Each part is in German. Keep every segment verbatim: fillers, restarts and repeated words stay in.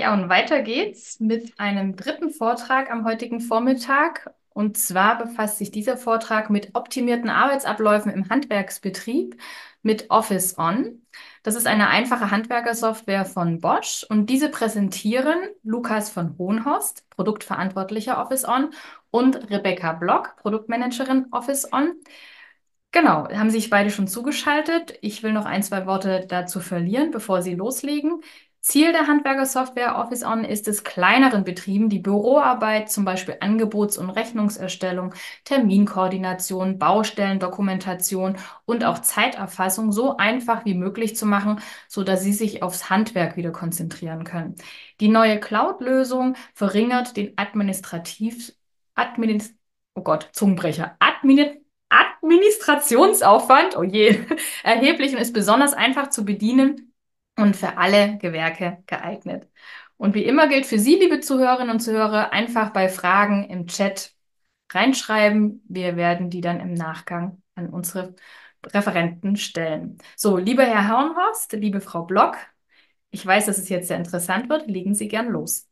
Ja, und weiter geht's mit einem dritten Vortrag am heutigen Vormittag. Und zwar befasst sich dieser Vortrag mit optimierten Arbeitsabläufen im Handwerksbetrieb mit Office On. Das ist eine einfache Handwerkersoftware von Bosch und diese präsentieren Lukas von Hohnhorst, Produktverantwortlicher Office On, und Rebecca Block, Produktmanagerin Office On. Genau, haben sich beide schon zugeschaltet. Ich will noch ein, zwei Worte dazu verlieren, bevor Sie loslegen. Ziel der Handwerkersoftware Office On ist es, kleineren Betrieben die Büroarbeit, zum Beispiel Angebots- und Rechnungserstellung, Terminkoordination, Baustellendokumentation und auch Zeiterfassung so einfach wie möglich zu machen, sodass sie sich aufs Handwerk wieder konzentrieren können. Die neue Cloud-Lösung verringert den administrativ, administ, oh Gott, Zungenbrecher, Admin Administrationsaufwand, oh je, erheblich und ist besonders einfach zu bedienen und für alle Gewerke geeignet. Und wie immer gilt für Sie, liebe Zuhörerinnen und Zuhörer, einfach bei Fragen im Chat reinschreiben. Wir werden die dann im Nachgang an unsere Referenten stellen. So, lieber Herr Hornhorst, liebe Frau Block, ich weiß, dass es jetzt sehr interessant wird. Legen Sie gern los.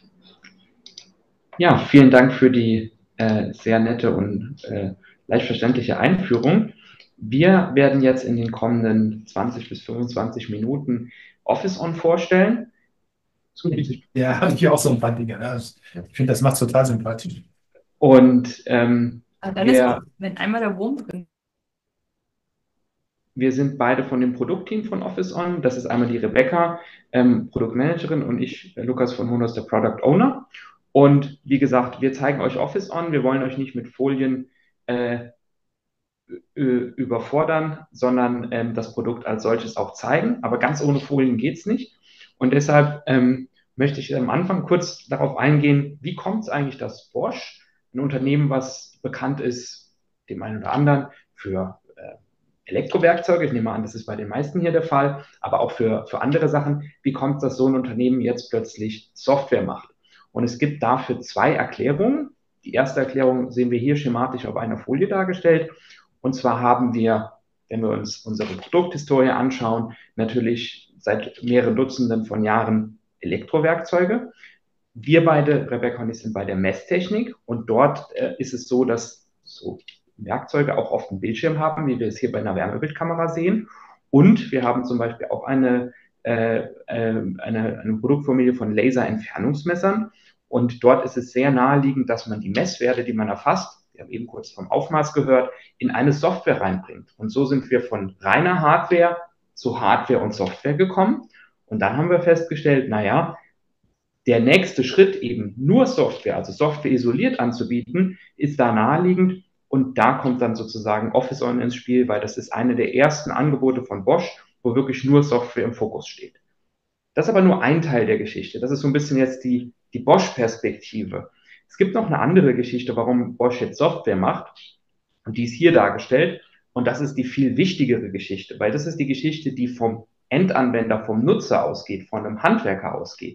Ja, vielen Dank für die äh, sehr nette und äh, leicht verständliche Einführung. Wir werden jetzt in den kommenden zwanzig bis fünfundzwanzig Minuten Office On vorstellen. Ja, hatte ich auch so ein paar Dinge. Ne? Ich finde, das macht total sympathisch. Und ähm, Ah, dann ist wir, gut, wenn einmal der Wurm drin. wir sind beide von dem Produktteam von Office On. Das ist einmal die Rebecca, ähm, Produktmanagerin, und ich, äh, Lukas von Honos, der Product Owner. Und wie gesagt, wir zeigen euch Office On. Wir wollen euch nicht mit Folien äh, überfordern, sondern ähm, das Produkt als solches auch zeigen. Aber ganz ohne Folien geht es nicht. Und deshalb ähm, möchte ich am Anfang kurz darauf eingehen, wie kommt es eigentlich, dass Bosch, ein Unternehmen, was bekannt ist, dem einen oder anderen, für äh, Elektrowerkzeuge, ich nehme an, das ist bei den meisten hier der Fall, aber auch für, für andere Sachen, wie kommt es, dass so ein Unternehmen jetzt plötzlich Software macht? Und es gibt dafür zwei Erklärungen. Die erste Erklärung sehen wir hier schematisch auf einer Folie dargestellt. Und zwar haben wir, wenn wir uns unsere Produkthistorie anschauen, natürlich seit mehreren Dutzenden von Jahren Elektrowerkzeuge. Wir beide, Rebecca und ich, sind bei der Messtechnik, und dort äh, ist es so, dass so Werkzeuge auch oft einen Bildschirm haben, wie wir es hier bei einer Wärmebildkamera sehen. Und wir haben zum Beispiel auch eine, äh, äh, eine, eine Produktfamilie von Laserentfernungsmessern. Und dort ist es sehr naheliegend, dass man die Messwerte, die man erfasst, wir haben eben kurz vom Aufmaß gehört, in eine Software reinbringt. Und so sind wir von reiner Hardware zu Hardware und Software gekommen. Und dann haben wir festgestellt, naja, der nächste Schritt, eben nur Software, also Software isoliert anzubieten, ist da naheliegend. Und da kommt dann sozusagen Office On ins Spiel, weil das ist eine der ersten Angebote von Bosch, wo wirklich nur Software im Fokus steht. Das ist aber nur ein Teil der Geschichte. Das ist so ein bisschen jetzt die, die Bosch-Perspektive. Es gibt noch eine andere Geschichte, warum Bosch jetzt Software macht. Und die ist hier dargestellt. Und das ist die viel wichtigere Geschichte, weil das ist die Geschichte, die vom Endanwender, vom Nutzer ausgeht, von einem Handwerker ausgeht.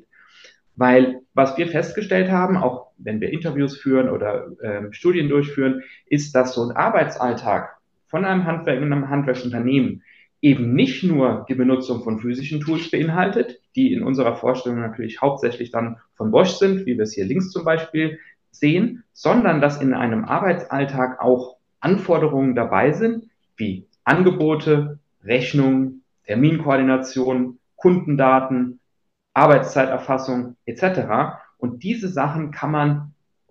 Weil was wir festgestellt haben, auch wenn wir Interviews führen oder ähm, Studien durchführen, ist, dass so ein Arbeitsalltag von einem Handwerk und einem Handwerksunternehmen eben nicht nur die Benutzung von physischen Tools beinhaltet, die in unserer Vorstellung natürlich hauptsächlich dann von Bosch sind, wie wir es hier links zum Beispiel sehen, sondern dass in einem Arbeitsalltag auch Anforderungen dabei sind, wie Angebote, Rechnungen, Terminkoordination, Kundendaten, Arbeitszeiterfassung et cetera. Und diese Sachen kann man,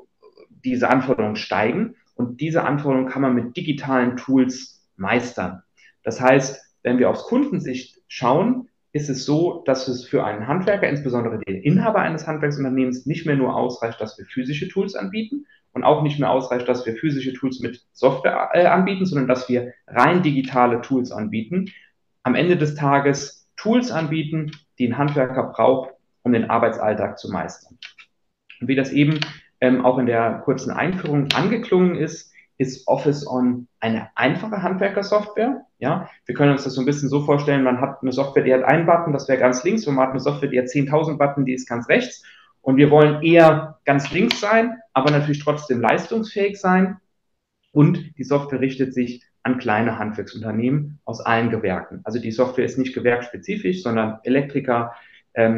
diese Anforderungen steigen, und diese Anforderungen kann man mit digitalen Tools meistern. Das heißt, wenn wir aus Kundensicht schauen, ist es so, dass es für einen Handwerker, insbesondere den Inhaber eines Handwerksunternehmens, nicht mehr nur ausreicht, dass wir physische Tools anbieten und auch nicht mehr ausreicht, dass wir physische Tools mit Software äh, anbieten, sondern dass wir rein digitale Tools anbieten. Am Ende des Tages Tools anbieten, die ein Handwerker braucht, um den Arbeitsalltag zu meistern. Und wie das eben ähm, auch in der kurzen Einführung angeklungen ist, ist Office On eine einfache Handwerkersoftware. Ja, wir können uns das so ein bisschen so vorstellen, man hat eine Software, die hat einen Button, das wäre ganz links, und man hat eine Software, die hat zehntausend Button, die ist ganz rechts. Und wir wollen eher ganz links sein, aber natürlich trotzdem leistungsfähig sein. Und die Software richtet sich an kleine Handwerksunternehmen aus allen Gewerken. Also die Software ist nicht gewerksspezifisch, sondern Elektriker, ähm,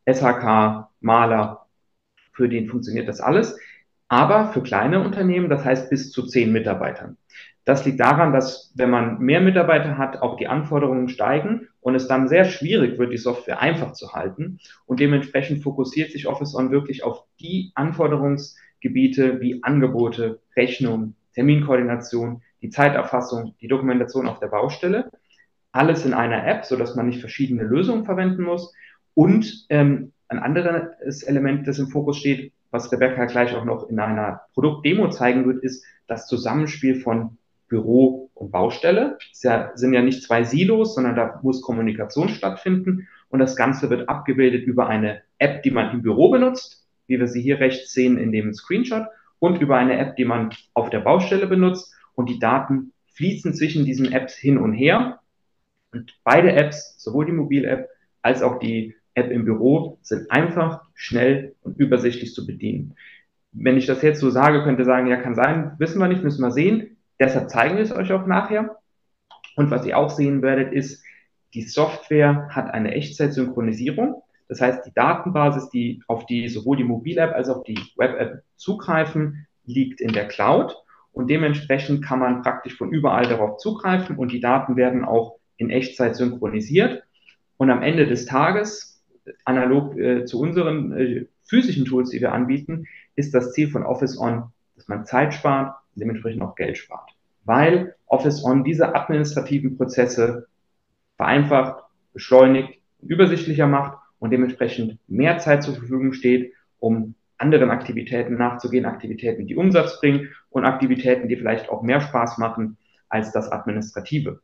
S H K, Maler, für den funktioniert das alles. Aber für kleine Unternehmen, das heißt bis zu zehn Mitarbeitern. Das liegt daran, dass wenn man mehr Mitarbeiter hat, auch die Anforderungen steigen und es dann sehr schwierig wird, die Software einfach zu halten. Und dementsprechend fokussiert sich Office On wirklich auf die Anforderungsgebiete wie Angebote, Rechnung, Terminkoordination, die Zeiterfassung, die Dokumentation auf der Baustelle. Alles in einer App, sodass man nicht verschiedene Lösungen verwenden muss. Und ähm, ein anderes Element, das im Fokus steht, was Rebecca gleich auch noch in einer Produktdemo zeigen wird, ist das Zusammenspiel von Büro und Baustelle. Es ja, sind ja nicht zwei Silos, sondern da muss Kommunikation stattfinden. Und das Ganze wird abgebildet über eine App, die man im Büro benutzt, wie wir sie hier rechts sehen in dem Screenshot, und über eine App, die man auf der Baustelle benutzt. Und die Daten fließen zwischen diesen Apps hin und her. Und beide Apps, sowohl die Mobil-App als auch die App im Büro, sind einfach, schnell und übersichtlich zu bedienen. Wenn ich das jetzt so sage, könnte sagen, ja, kann sein, wissen wir nicht, müssen wir sehen. Deshalb zeigen wir es euch auch nachher. Und was ihr auch sehen werdet, ist, die Software hat eine Echtzeit-Synchronisierung. Das heißt, die Datenbasis, die, auf die sowohl die Mobil-App als auch die Web-App zugreifen, liegt in der Cloud. Und dementsprechend kann man praktisch von überall darauf zugreifen und die Daten werden auch in Echtzeit synchronisiert. Und am Ende des Tages, analog äh, zu unseren äh, physischen Tools, die wir anbieten, ist das Ziel von Office On, dass man Zeit spart und dementsprechend auch Geld spart. Weil Office On diese administrativen Prozesse vereinfacht, beschleunigt, übersichtlicher macht und dementsprechend mehr Zeit zur Verfügung steht, um anderen Aktivitäten nachzugehen, Aktivitäten, die Umsatz bringen und Aktivitäten, die vielleicht auch mehr Spaß machen als das Administrative.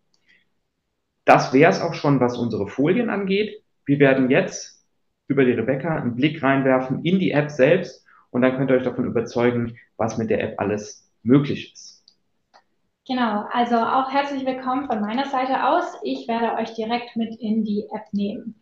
Das wäre es auch schon, was unsere Folien angeht. Wir werden jetzt über die Rebecca einen Blick reinwerfen in die App selbst und dann könnt ihr euch davon überzeugen, was mit der App alles möglich ist. Genau, also auch herzlich willkommen von meiner Seite aus. Ich werde euch direkt mit in die App nehmen.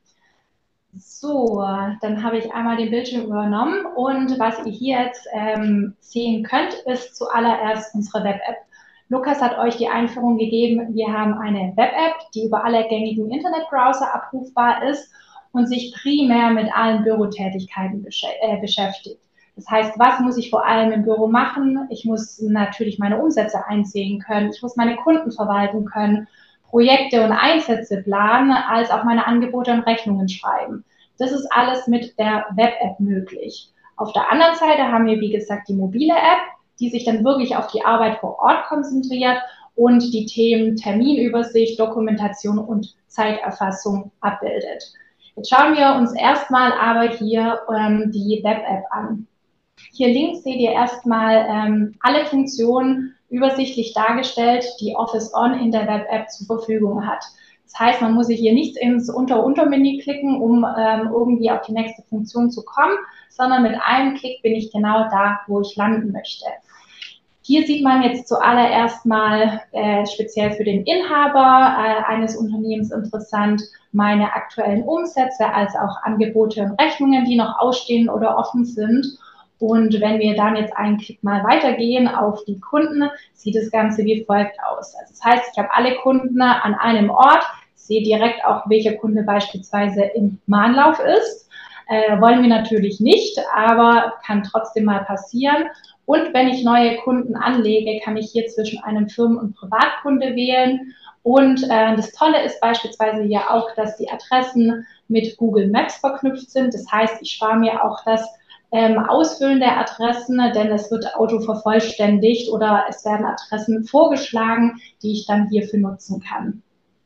So, dann habe ich einmal den Bildschirm übernommen und was ihr hier jetzt ähm, sehen könnt, ist zuallererst unsere Web-App. Lukas hat euch die Einführung gegeben. Wir haben eine Web-App, die über alle gängigen Internetbrowser abrufbar ist und sich primär mit allen Bürotätigkeiten besch äh, beschäftigt. Das heißt, was muss ich vor allem im Büro machen? Ich muss natürlich meine Umsätze einsehen können. Ich muss meine Kunden verwalten können, Projekte und Einsätze planen, als auch meine Angebote und Rechnungen schreiben. Das ist alles mit der Web-App möglich. Auf der anderen Seite haben wir, wie gesagt, die mobile App, die sich dann wirklich auf die Arbeit vor Ort konzentriert und die Themen Terminübersicht, Dokumentation und Zeiterfassung abbildet. Jetzt schauen wir uns erstmal aber hier ähm, die Web-App an. Hier links seht ihr erstmal ähm, alle Funktionen übersichtlich dargestellt, die Office On in der Web-App zur Verfügung hat. Das heißt, man muss sich hier nicht ins Unter-Unter-Menü klicken, um ähm, irgendwie auf die nächste Funktion zu kommen, sondern mit einem Klick bin ich genau da, wo ich landen möchte. Hier sieht man jetzt zuallererst mal äh, speziell für den Inhaber äh, eines Unternehmens interessant, meine aktuellen Umsätze als auch Angebote und Rechnungen, die noch ausstehen oder offen sind. Und wenn wir dann jetzt einen Klick mal weitergehen auf die Kunden, sieht das Ganze wie folgt aus. Also das heißt, ich habe alle Kunden an einem Ort, sehe direkt auch, welcher Kunde beispielsweise im Mahnlauf ist. Äh, wollen wir natürlich nicht, aber kann trotzdem mal passieren. Und wenn ich neue Kunden anlege, kann ich hier zwischen einem Firmen- und Privatkunde wählen. Und äh, das Tolle ist beispielsweise hier auch, dass die Adressen mit Google Maps verknüpft sind. Das heißt, ich spare mir auch das ähm, Ausfüllen der Adressen, denn es wird autovervollständigt oder es werden Adressen vorgeschlagen, die ich dann hierfür nutzen kann.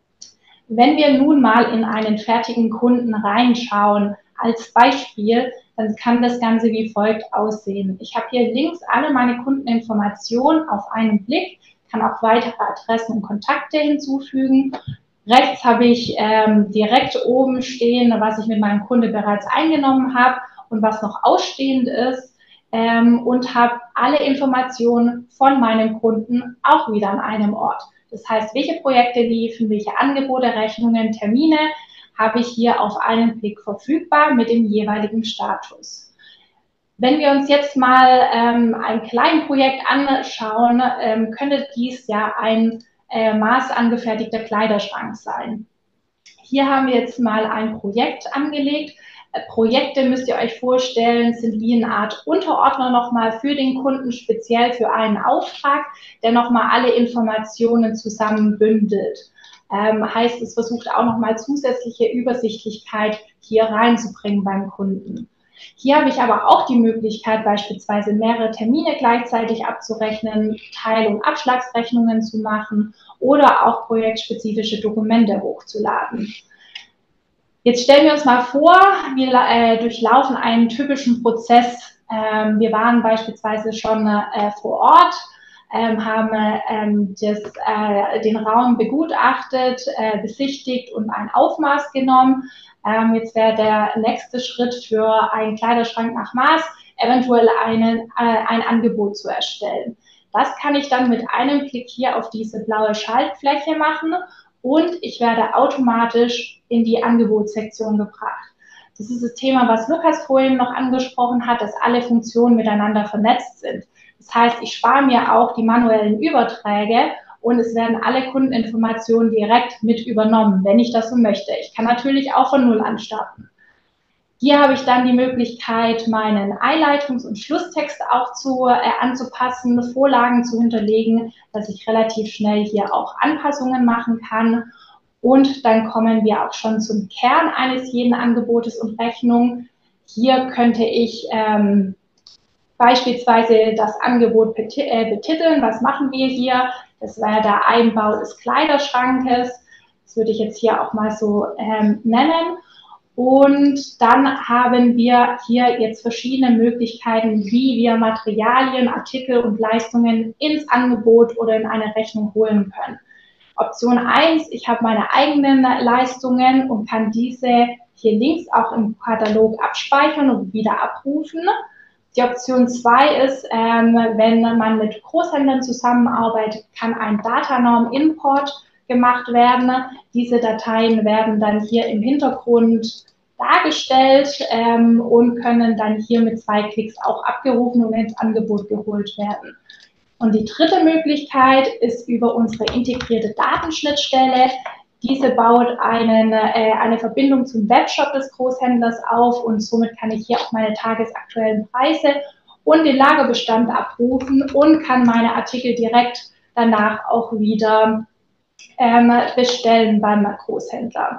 Wenn wir nun mal in einen fertigen Kunden reinschauen, als Beispiel, dann kann das Ganze wie folgt aussehen. Ich habe hier links alle meine Kundeninformationen auf einen Blick, kann auch weitere Adressen und Kontakte hinzufügen. Rechts habe ich ähm, direkt oben stehen, was ich mit meinem Kunde bereits eingenommen habe und was noch ausstehend ist ähm, und habe alle Informationen von meinem Kunden auch wieder an einem Ort. Das heißt, welche Projekte liefen, welche Angebote, Rechnungen, Termine habe ich hier auf einen Blick verfügbar mit dem jeweiligen Status. Wenn wir uns jetzt mal ähm, ein kleines Projekt anschauen, ähm, könnte dies ja ein äh, maßangefertigter Kleiderschrank sein. Hier haben wir jetzt mal ein Projekt angelegt, Projekte, müsst ihr euch vorstellen, sind wie eine Art Unterordner nochmal für den Kunden, speziell für einen Auftrag, der nochmal alle Informationen zusammen bündelt. Ähm, heißt, es versucht auch nochmal zusätzliche Übersichtlichkeit hier reinzubringen beim Kunden. Hier habe ich aber auch die Möglichkeit, beispielsweise mehrere Termine gleichzeitig abzurechnen, Teil- und Abschlagsrechnungen zu machen oder auch projektspezifische Dokumente hochzuladen. Jetzt stellen wir uns mal vor, wir äh, durchlaufen einen typischen Prozess. Ähm, wir waren beispielsweise schon äh, vor Ort, ähm, haben ähm, das, äh, den Raum begutachtet, äh, besichtigt und ein Aufmaß genommen. Ähm, jetzt wäre der nächste Schritt für einen Kleiderschrank nach Maß, eventuell einen, äh, ein Angebot zu erstellen. Das kann ich dann mit einem Klick hier auf diese blaue Schaltfläche machen und ich werde automatisch in die Angebotssektion gebracht. Das ist das Thema, was Lukas vorhin noch angesprochen hat, dass alle Funktionen miteinander vernetzt sind. Das heißt, ich spare mir auch die manuellen Überträge und es werden alle Kundeninformationen direkt mit übernommen, wenn ich das so möchte. Ich kann natürlich auch von Null an starten. Hier habe ich dann die Möglichkeit, meinen Einleitungs- und Schlusstext auch zu, äh, anzupassen, Vorlagen zu hinterlegen, dass ich relativ schnell hier auch Anpassungen machen kann. Und dann kommen wir auch schon zum Kern eines jeden Angebotes und Rechnung. Hier könnte ich ähm, beispielsweise das Angebot betiteln. Was machen wir hier? Das wäre der Einbau des Kleiderschrankes. Das würde ich jetzt hier auch mal so ähm, nennen. Und dann haben wir hier jetzt verschiedene Möglichkeiten, wie wir Materialien, Artikel und Leistungen ins Angebot oder in eine Rechnung holen können. Option eins, ich habe meine eigenen Leistungen und kann diese hier links auch im Katalog abspeichern und wieder abrufen. Die Option zwei ist, ähm, wenn man mit Großhändlern zusammenarbeitet, kann ein Datanorm-Import gemacht werden. Diese Dateien werden dann hier im Hintergrund dargestellt ähm, und können dann hier mit zwei Klicks auch abgerufen und ins Angebot geholt werden. Und die dritte Möglichkeit ist über unsere integrierte Datenschnittstelle. Diese baut einen, äh, eine Verbindung zum Webshop des Großhändlers auf und somit kann ich hier auch meine tagesaktuellen Preise und den Lagerbestand abrufen und kann meine Artikel direkt danach auch wieder ähm, bestellen beim Großhändler.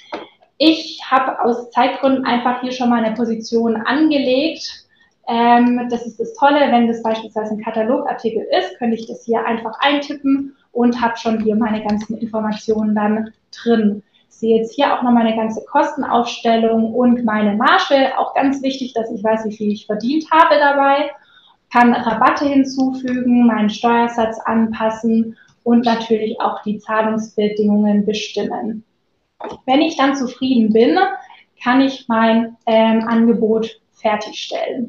Ich habe aus Zeitgründen einfach hier schon mal eine Position angelegt. Ähm, das ist das Tolle, wenn das beispielsweise ein Katalogartikel ist, könnte ich das hier einfach eintippen und habe schon hier meine ganzen Informationen dann drin. Ich sehe jetzt hier auch noch meine ganze Kostenaufstellung und meine Marge. Auch ganz wichtig, dass ich weiß, wie viel ich verdient habe dabei. Kann Rabatte hinzufügen, meinen Steuersatz anpassen und natürlich auch die Zahlungsbedingungen bestimmen. Wenn ich dann zufrieden bin, kann ich mein ähm, Angebot fertigstellen.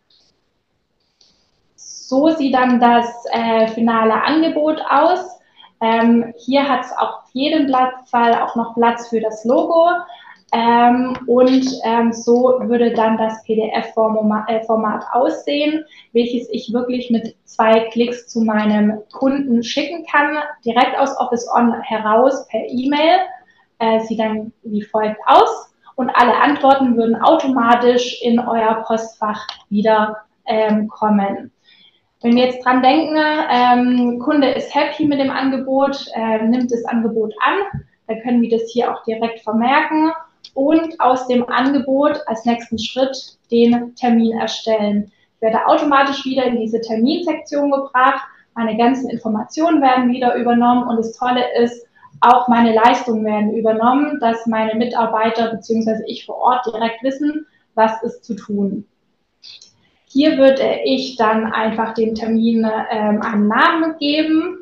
So sieht dann das äh, finale Angebot aus. Ähm, hier hat es auf jedem Blattfall auch noch Platz für das Logo. Ähm, und ähm, so würde dann das P D F-Format äh, Format aussehen, welches ich wirklich mit zwei Klicks zu meinem Kunden schicken kann, direkt aus Office On heraus per E-Mail. Äh, sieht dann wie folgt aus und alle Antworten würden automatisch in euer Postfach wieder ähm, kommen. Wenn wir jetzt dran denken, ähm, Kunde ist happy mit dem Angebot, äh, nimmt das Angebot an, dann können wir das hier auch direkt vermerken und aus dem Angebot als nächsten Schritt den Termin erstellen. Ich werde automatisch wieder in diese Terminsektion gebracht, meine ganzen Informationen werden wieder übernommen und das Tolle ist, auch meine Leistungen werden übernommen, dass meine Mitarbeiter bzw. ich vor Ort direkt wissen, was ist zu tun. Hier würde ich dann einfach dem Termin ähm, einen Namen geben.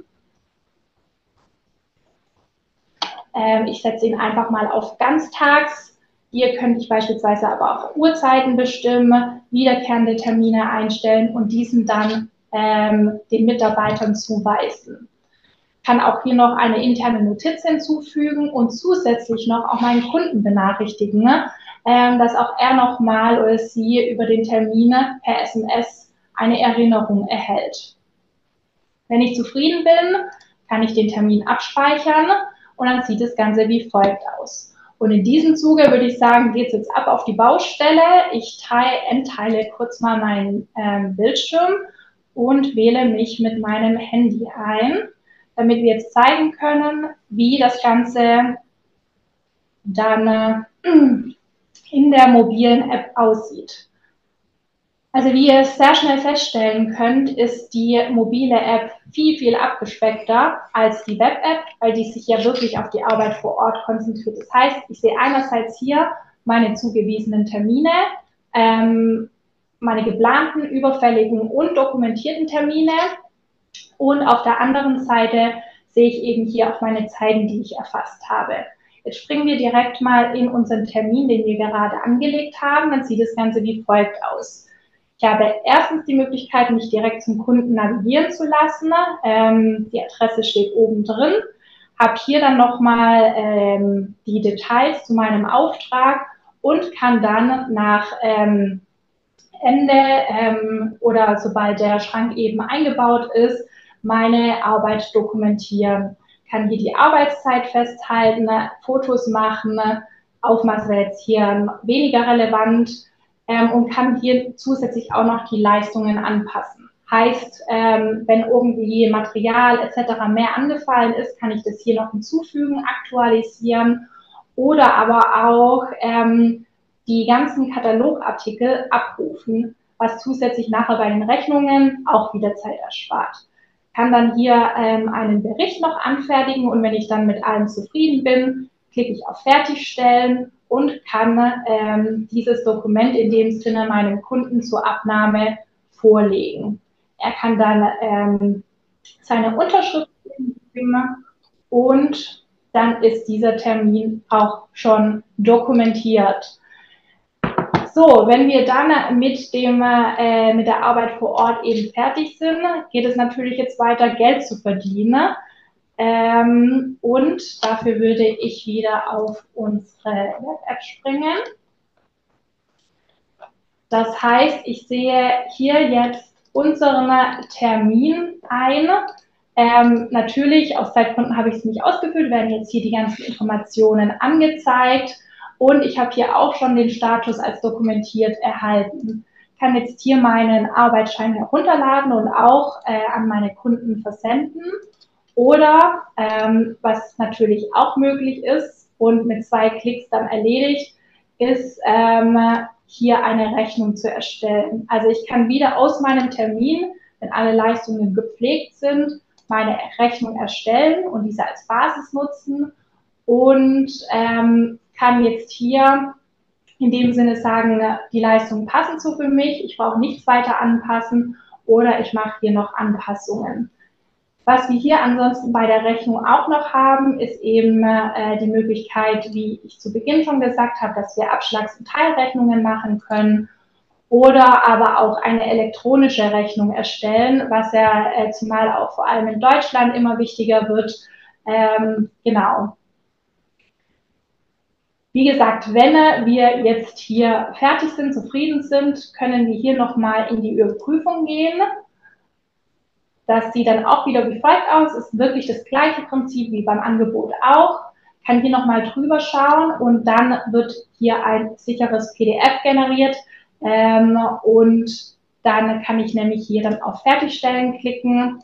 Ähm, ich setze ihn einfach mal auf ganztags. Hier könnte ich beispielsweise aber auch Uhrzeiten bestimmen, wiederkehrende Termine einstellen und diesen dann ähm, den Mitarbeitern zuweisen. Kann auch hier noch eine interne Notiz hinzufügen und zusätzlich noch auch meinen Kunden benachrichtigen, ne? ähm, dass auch er nochmal oder sie über den Termin per S M S eine Erinnerung erhält. Wenn ich zufrieden bin, kann ich den Termin abspeichern und dann sieht das Ganze wie folgt aus. Und in diesem Zuge würde ich sagen, geht es jetzt ab auf die Baustelle. Ich teile, entteile kurz mal meinen ähm, Bildschirm und wähle mich mit meinem Handy ein, damit wir jetzt zeigen können, wie das Ganze dann äh, in der mobilen App aussieht. Also wie ihr es sehr schnell feststellen könnt, ist die mobile App viel, viel abgespeckter als die Web-App, weil die sich ja wirklich auf die Arbeit vor Ort konzentriert. Das heißt, ich sehe einerseits hier meine zugewiesenen Termine, ähm, meine geplanten, überfälligen und dokumentierten Termine und auf der anderen Seite sehe ich eben hier auch meine Zeiten, die ich erfasst habe. Jetzt springen wir direkt mal in unseren Termin, den wir gerade angelegt haben. Dann sieht das Ganze wie folgt aus. Ich habe erstens die Möglichkeit, mich direkt zum Kunden navigieren zu lassen. Ähm, die Adresse steht oben drin. Habe hier dann nochmal ähm, die Details zu meinem Auftrag und kann dann nach ähm, Ende ähm, oder sobald der Schrank eben eingebaut ist, meine Arbeit dokumentieren. Kann hier die Arbeitszeit festhalten, Fotos machen, Aufmaß wäre jetzt hier weniger relevant, Ähm, und kann hier zusätzlich auch noch die Leistungen anpassen. Heißt, ähm, wenn irgendwie Material et cetera mehr angefallen ist, kann ich das hier noch hinzufügen, aktualisieren oder aber auch ähm, die ganzen Katalogartikel abrufen, was zusätzlich nachher bei den Rechnungen auch wieder Zeit erspart. Kann dann hier ähm, einen Bericht noch anfertigen und wenn ich dann mit allem zufrieden bin, klicke ich auf Fertigstellen und kann ähm, dieses Dokument in dem Sinne meinem Kunden zur Abnahme vorlegen. Er kann dann ähm, seine Unterschrift geben und dann ist dieser Termin auch schon dokumentiert. So, wenn wir dann mit, dem, äh, mit der Arbeit vor Ort eben fertig sind, geht es natürlich jetzt weiter, Geld zu verdienen. Ähm, und dafür würde ich wieder auf unsere Web-App springen. Das heißt, ich sehe hier jetzt unseren Termin ein. Ähm, natürlich, aus Zeitgründen habe ich es nicht ausgefüllt, werden jetzt hier die ganzen Informationen angezeigt. Und ich habe hier auch schon den Status als dokumentiert erhalten. Ich kann jetzt hier meinen Arbeitsschein herunterladen und auch äh, an meine Kunden versenden. Oder, ähm, was natürlich auch möglich ist und mit zwei Klicks dann erledigt, ist ähm, hier eine Rechnung zu erstellen. Also ich kann wieder aus meinem Termin, wenn alle Leistungen gepflegt sind, meine Rechnung erstellen und diese als Basis nutzen und ähm, kann jetzt hier in dem Sinne sagen, die Leistungen passen so für mich, ich brauche nichts weiter anpassen oder ich mache hier noch Anpassungen. Was wir hier ansonsten bei der Rechnung auch noch haben, ist eben äh, die Möglichkeit, wie ich zu Beginn schon gesagt habe, dass wir Abschlags- und Teilrechnungen machen können oder aber auch eine elektronische Rechnung erstellen, was ja äh, zumal auch vor allem in Deutschland immer wichtiger wird. Ähm, genau. Wie gesagt, wenn wir jetzt hier fertig sind, zufrieden sind, können wir hier nochmal in die Überprüfung gehen. Das sieht dann auch wieder wie folgt aus, ist wirklich das gleiche Prinzip wie beim Angebot auch. Kann hier nochmal drüber schauen und dann wird hier ein sicheres P D F generiert ähm, und dann kann ich nämlich hier dann auf Fertigstellen klicken.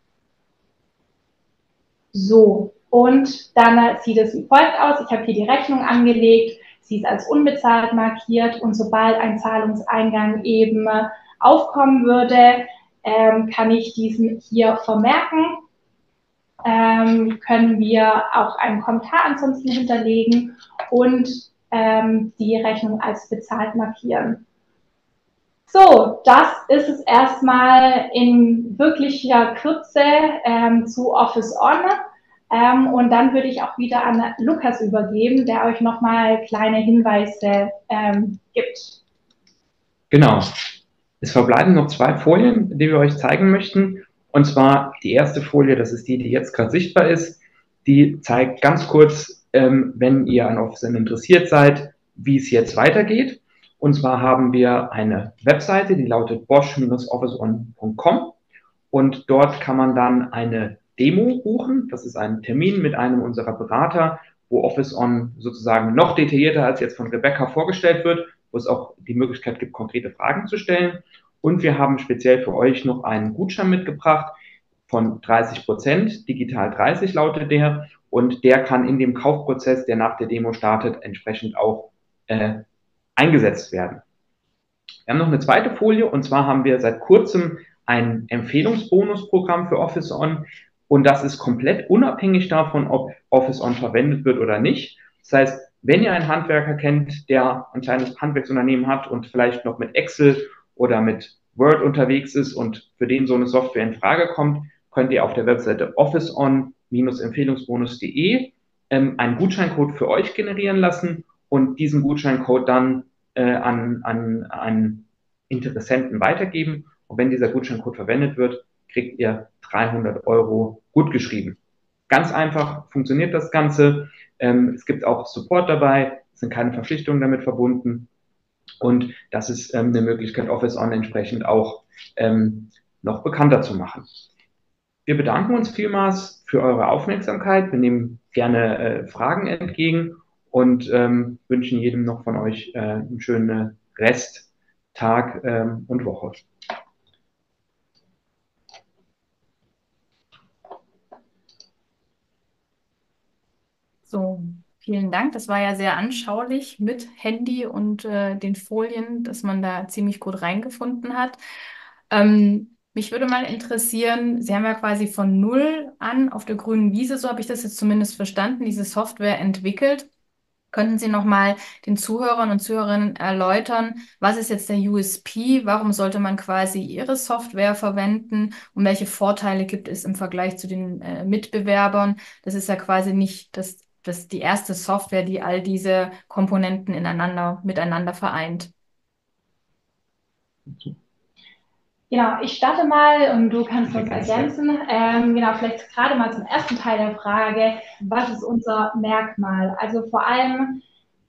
So, und dann sieht es wie folgt aus. Ich habe hier die Rechnung angelegt, sie ist als unbezahlt markiert und sobald ein Zahlungseingang eben aufkommen würde, Ähm, kann ich diesen hier vermerken, ähm, können wir auch einen Kommentar ansonsten hinterlegen und ähm, die Rechnung als bezahlt markieren. So, das ist es erstmal in wirklicher Kürze ähm, zu Office On. Ähm, und dann würde ich auch wieder an Lukas übergeben, der euch nochmal kleine Hinweise ähm, gibt. Genau. Es verbleiben noch zwei Folien, die wir euch zeigen möchten. Und zwar die erste Folie, das ist die, die jetzt gerade sichtbar ist. Die zeigt ganz kurz, ähm, wenn ihr an Office On interessiert seid, wie es jetzt weitergeht. Und zwar haben wir eine Webseite, die lautet bosch Bindestrich office on Punkt com. Und dort kann man dann eine Demo buchen. Das ist ein Termin mit einem unserer Berater, wo Office On sozusagen noch detaillierter als jetzt von Rebecca vorgestellt wird, wo es auch die Möglichkeit gibt, konkrete Fragen zu stellen. Und wir haben speziell für euch noch einen Gutschein mitgebracht von dreißig Prozent, digital dreißig lautet der, und der kann in dem Kaufprozess, der nach der Demo startet, entsprechend auch äh, eingesetzt werden. Wir haben noch eine zweite Folie, und zwar haben wir seit kurzem ein Empfehlungsbonusprogramm für Office On, und das ist komplett unabhängig davon, ob Office On verwendet wird oder nicht. Das heißt, wenn ihr einen Handwerker kennt, der ein kleines Handwerksunternehmen hat und vielleicht noch mit Excel oder mit Word unterwegs ist und für den so eine Software in Frage kommt, könnt ihr auf der Webseite office on Empfehlungsbonus punkt de ähm, einen Gutscheincode für euch generieren lassen und diesen Gutscheincode dann äh, an, an, an Interessenten weitergeben. Und wenn dieser Gutscheincode verwendet wird, kriegt ihr dreihundert Euro gutgeschrieben. Ganz einfach funktioniert das Ganze. Ähm, es gibt auch Support dabei, es sind keine Verpflichtungen damit verbunden. Und das ist ähm, eine Möglichkeit, Office On entsprechend auch ähm, noch bekannter zu machen. Wir bedanken uns vielmals für eure Aufmerksamkeit. Wir nehmen gerne äh, Fragen entgegen und ähm, wünschen jedem noch von euch äh, einen schönen Resttag ähm, und Woche. So, vielen Dank. Das war ja sehr anschaulich mit Handy und äh, den Folien, dass man da ziemlich gut reingefunden hat. Ähm, mich würde mal interessieren, Sie haben ja quasi von Null an auf der grünen Wiese, so habe ich das jetzt zumindest verstanden, diese Software entwickelt. Könnten Sie noch mal den Zuhörern und Zuhörerinnen erläutern, was ist jetzt der U S P? Warum sollte man quasi Ihre Software verwenden? Und welche Vorteile gibt es im Vergleich zu den äh, Mitbewerbern? Das ist ja quasi nicht das, das die erste Software, die all diese Komponenten ineinander, miteinander vereint. Genau, ich starte mal und du kannst uns ergänzen. Ähm, genau, vielleicht gerade mal zum ersten Teil der Frage, was ist unser Merkmal? Also vor allem,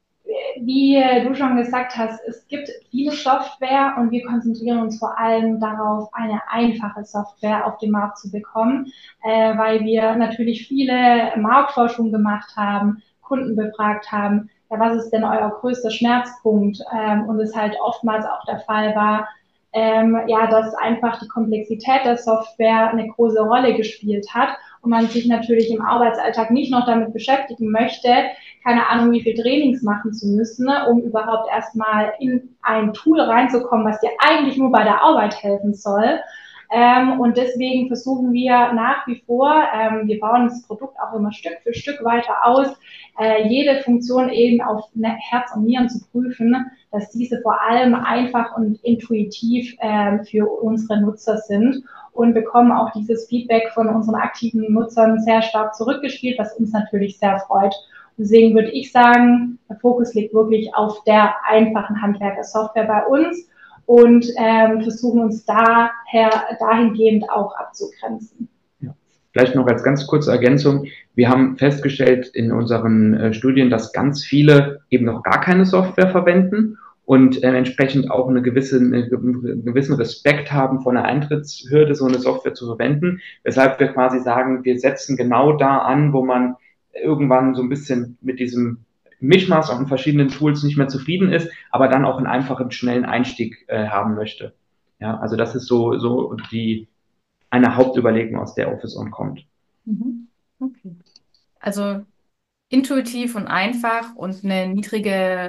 wie du schon gesagt hast, es gibt viele Software und wir konzentrieren uns vor allem darauf, eine einfache Software auf den Markt zu bekommen, äh, weil wir natürlich viele Marktforschung gemacht haben, Kunden befragt haben, ja, was ist denn euer größter Schmerzpunkt? Ähm, und es halt oftmals auch der Fall war, ähm, ja, dass einfach die Komplexität der Software eine große Rolle gespielt hat und man sich natürlich im Arbeitsalltag nicht noch damit beschäftigen möchte, keine Ahnung, wie viel Trainings machen zu müssen, ne, um überhaupt erstmal in ein Tool reinzukommen, was dir eigentlich nur bei der Arbeit helfen soll. Ähm, und deswegen versuchen wir nach wie vor, ähm, wir bauen das Produkt auch immer Stück für Stück weiter aus, äh, jede Funktion eben auf Herz und Nieren zu prüfen, dass diese vor allem einfach und intuitiv äh, für unsere Nutzer sind und bekommen auch dieses Feedback von unseren aktiven Nutzern sehr stark zurückgespielt, was uns natürlich sehr freut. Deswegen würde ich sagen, der Fokus liegt wirklich auf der einfachen Handwerker-Software bei uns und ähm, versuchen uns daher dahingehend auch abzugrenzen. Ja. Vielleicht noch als ganz kurze Ergänzung. Wir haben festgestellt in unseren äh, Studien, dass ganz viele eben noch gar keine Software verwenden und äh, entsprechend auch eine gewisse, eine, einen gewissen Respekt haben vor einer Eintrittshürde, so eine Software zu verwenden, weshalb wir quasi sagen, wir setzen genau da an, wo man irgendwann so ein bisschen mit diesem Mischmasch an verschiedenen Tools nicht mehr zufrieden ist, aber dann auch einen einfachen, schnellen Einstieg äh, haben möchte. Ja, also das ist so, so die, eine Hauptüberlegung, aus der Office On kommt. Mhm. Okay. Also intuitiv und einfach und eine niedrige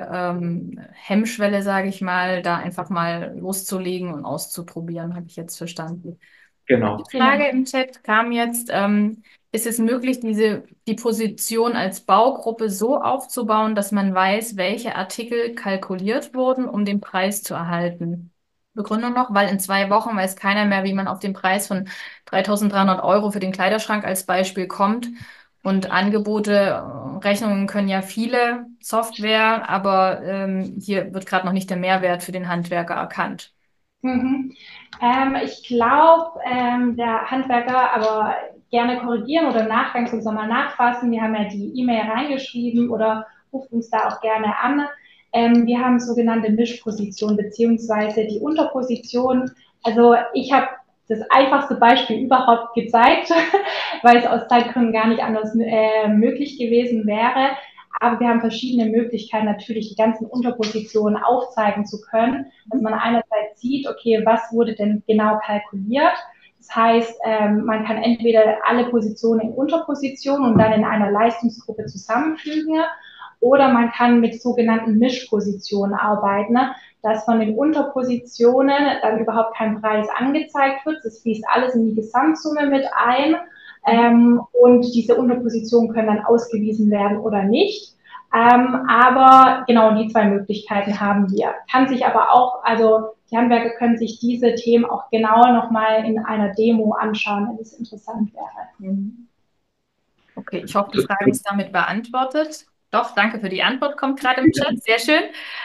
ähm, Hemmschwelle, sage ich mal, da einfach mal loszulegen und auszuprobieren, habe ich jetzt verstanden. Genau. Die Frage im Chat kam jetzt, ähm, ist es möglich, diese, die Position als Baugruppe so aufzubauen, dass man weiß, welche Artikel kalkuliert wurden, um den Preis zu erhalten? Begründung noch, weil in zwei Wochen weiß keiner mehr, wie man auf den Preis von dreitausenddreihundert Euro für den Kleiderschrank als Beispiel kommt. Und Angebote, äh, Rechnungen können ja viele Software, aber ähm, hier wird gerade noch nicht der Mehrwert für den Handwerker erkannt. Mhm. Ähm, ich glaube, ähm, der Handwerker, aber gerne korrigieren oder im Nachgang uns nochmal nachfassen. Wir haben ja die E-Mail reingeschrieben oder ruft uns da auch gerne an. Ähm, wir haben sogenannte Mischposition beziehungsweise die Unterposition. Also ich habe das einfachste Beispiel überhaupt gezeigt, weil es aus Zeitgründen gar nicht anders äh, möglich gewesen wäre. Aber wir haben verschiedene Möglichkeiten, natürlich die ganzen Unterpositionen aufzeigen zu können, dass man einerseits sieht, okay, was wurde denn genau kalkuliert. Das heißt, ähm, man kann entweder alle Positionen in Unterpositionen und dann in einer Leistungsgruppe zusammenfügen, oder man kann mit sogenannten Mischpositionen arbeiten, ne? Dass von den Unterpositionen dann überhaupt kein Preis angezeigt wird. Das fließt alles in die Gesamtsumme mit ein. Ähm, und diese Unterpositionen können dann ausgewiesen werden oder nicht. Ähm, aber genau die zwei Möglichkeiten haben wir. Kann sich aber auch, also die Handwerker können sich diese Themen auch genauer nochmal in einer Demo anschauen, wenn es interessant wäre. Okay, ich hoffe, die Frage ist damit beantwortet. Doch, danke für die Antwort, kommt gerade im Chat, sehr schön.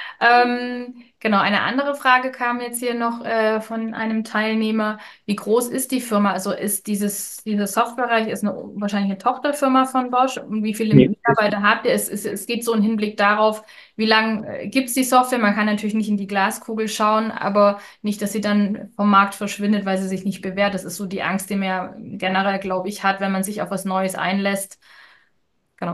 Ähm, genau, eine andere Frage kam jetzt hier noch äh, von einem Teilnehmer. Wie groß ist die Firma? Also ist dieses, dieser Softwarebereich ist eine, wahrscheinlich eine Tochterfirma von Bosch. Und wie viele Nee. Mitarbeiter habt ihr? Es, es, es geht so im Hinblick darauf, wie lange äh, gibt es die Software? Man kann natürlich nicht in die Glaskugel schauen, aber nicht, dass sie dann vom Markt verschwindet, weil sie sich nicht bewährt. Das ist so die Angst, die man ja generell, glaube ich, hat, wenn man sich auf was Neues einlässt. Genau.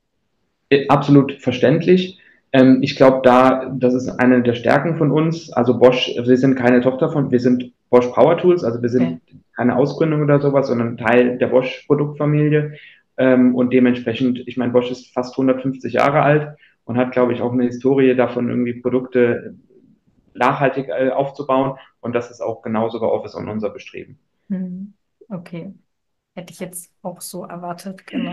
Absolut verständlich. Ähm, ich glaube, da, das ist eine der Stärken von uns. Also Bosch, wir sind keine Tochter von, wir sind Bosch Power Tools, also wir sind Okay. keine Ausgründung oder sowas, sondern Teil der Bosch Produktfamilie. Ähm, und dementsprechend, ich meine, Bosch ist fast hundertfünfzig Jahre alt und hat, glaube ich, auch eine Historie davon, irgendwie Produkte nachhaltig äh, aufzubauen. Und das ist auch genauso bei Office und unser Bestreben. Hm. Okay. Hätte ich jetzt auch so erwartet, genau.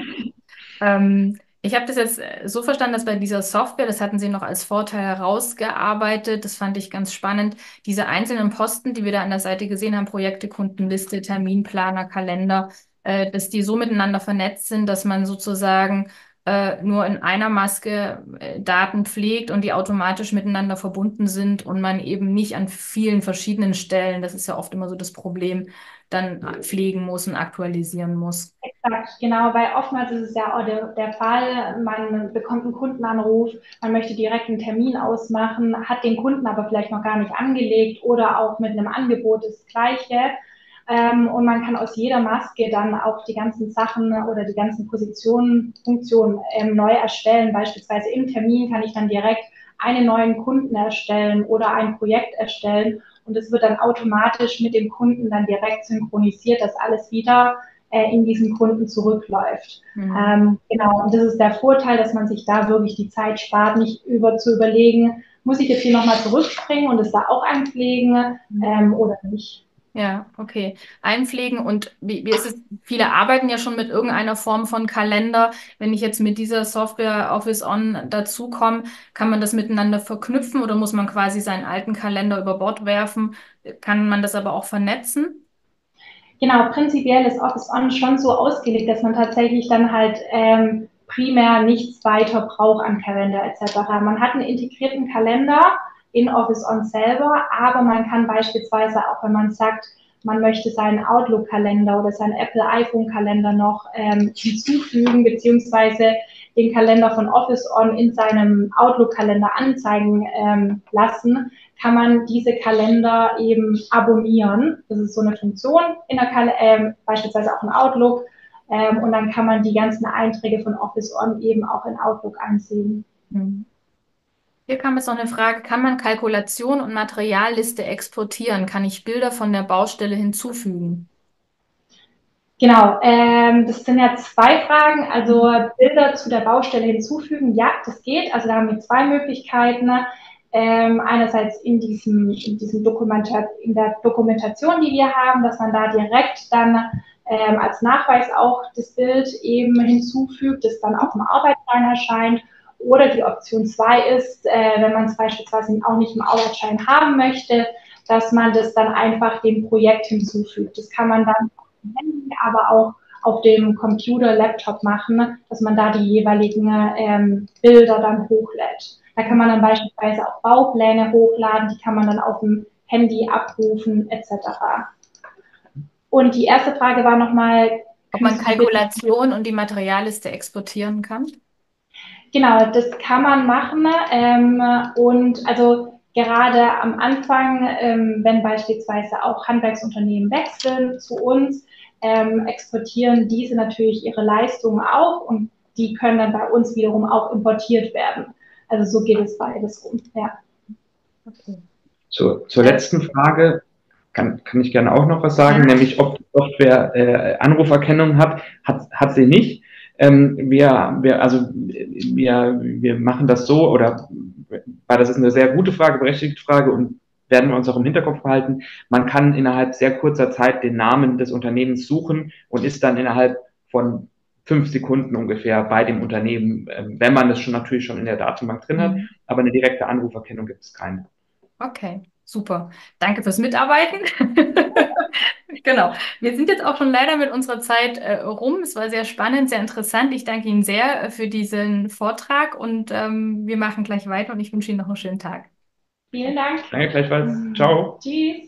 Ähm, ich habe das jetzt äh, so verstanden, dass bei dieser Software, das hatten Sie noch als Vorteil herausgearbeitet, das fand ich ganz spannend, diese einzelnen Posten, die wir da an der Seite gesehen haben, Projekte, Kundenliste, Terminplaner, Kalender, äh, dass die so miteinander vernetzt sind, dass man sozusagen äh, nur in einer Maske äh, Daten pflegt und die automatisch miteinander verbunden sind und man eben nicht an vielen verschiedenen Stellen, das ist ja oft immer so das Problem, dann pflegen muss und aktualisieren muss. Exakt, genau, weil oftmals ist es ja auch der, der Fall, man bekommt einen Kundenanruf, man möchte direkt einen Termin ausmachen, hat den Kunden aber vielleicht noch gar nicht angelegt oder auch mit einem Angebot das Gleiche. Ähm, und man kann aus jeder Maske dann auch die ganzen Sachen oder die ganzen Positionen, Funktionen ähm, neu erstellen. Beispielsweise im Termin kann ich dann direkt einen neuen Kunden erstellen oder ein Projekt erstellen. Und es wird dann automatisch mit dem Kunden dann direkt synchronisiert, dass alles wieder äh, in diesen Kunden zurückläuft. Mhm. Ähm, genau, und das ist der Vorteil, dass man sich da wirklich die Zeit spart, nicht über zu überlegen, muss ich jetzt hier nochmal zurückspringen und es da auch einpflegen ähm, oder nicht. Ja, okay. Einpflegen und wie, wie ist es? Viele arbeiten ja schon mit irgendeiner Form von Kalender. Wenn ich jetzt mit dieser Software Office On dazukomme, kann man das miteinander verknüpfen oder muss man quasi seinen alten Kalender über Bord werfen? Kann man das aber auch vernetzen? Genau, prinzipiell ist Office On schon so ausgelegt, dass man tatsächlich dann halt ähm, primär nichts weiter braucht an Kalender et cetera. Man hat einen integrierten Kalender in Office On selber, aber man kann beispielsweise auch, wenn man sagt, man möchte seinen Outlook-Kalender oder seinen Apple-iPhone-Kalender noch ähm, hinzufügen, beziehungsweise den Kalender von Office On in seinem Outlook-Kalender anzeigen ähm, lassen, kann man diese Kalender eben abonnieren. Das ist so eine Funktion in der Kal äh, beispielsweise auch in Outlook. Ähm, und dann kann man die ganzen Einträge von Office On eben auch in Outlook ansehen. Hm. Hier kam jetzt noch eine Frage, kann man Kalkulation und Materialliste exportieren? Kann ich Bilder von der Baustelle hinzufügen? Genau, ähm, das sind ja zwei Fragen. Also Bilder zu der Baustelle hinzufügen, ja, das geht. Also da haben wir zwei Möglichkeiten. Ähm, einerseits in diesem, in diesem Dokumenta in der Dokumentation, die wir haben, dass man da direkt dann ähm, als Nachweis auch das Bild eben hinzufügt, das dann auf dem Arbeitsschein erscheint. Oder die Option zwei ist, äh, wenn man es beispielsweise auch nicht im Arbeitsschein haben möchte, dass man das dann einfach dem Projekt hinzufügt. Das kann man dann aber auch auf dem Computer, Laptop machen, dass man da die jeweiligen ähm, Bilder dann hochlädt. Da kann man dann beispielsweise auch Baupläne hochladen, die kann man dann auf dem Handy abrufen et cetera. Und die erste Frage war nochmal, ob man Kalkulation und die Materialliste exportieren kann? Genau, das kann man machen. Ähm, und also gerade am Anfang, ähm, wenn beispielsweise auch Handwerksunternehmen wechseln zu uns, ähm, exportieren diese natürlich ihre Leistungen auch und die können dann bei uns wiederum auch importiert werden. Also so geht es beides rum, ja. Okay. Zur, zur letzten Frage kann, kann ich gerne auch noch was sagen, Ja. nämlich ob die Software äh, Anruferkennung hat, hat, hat sie nicht. Ähm, wir, wir, also wir, wir machen das so, oder weil das ist eine sehr gute Frage, berechtigte Frage und werden wir uns auch im Hinterkopf behalten. Man kann innerhalb sehr kurzer Zeit den Namen des Unternehmens suchen und ist dann innerhalb von fünf Sekunden ungefähr bei dem Unternehmen, wenn man das schon natürlich schon in der Datenbank drin hat, Mhm. aber eine direkte Anruferkennung gibt es keine. Okay, super. Danke fürs Mitarbeiten. Genau. Wir sind jetzt auch schon leider mit unserer Zeit äh, rum. Es war sehr spannend, sehr interessant. Ich danke Ihnen sehr äh, für diesen Vortrag und ähm, wir machen gleich weiter und ich wünsche Ihnen noch einen schönen Tag. Vielen Dank. Danke gleichfalls. Ciao. Tschüss.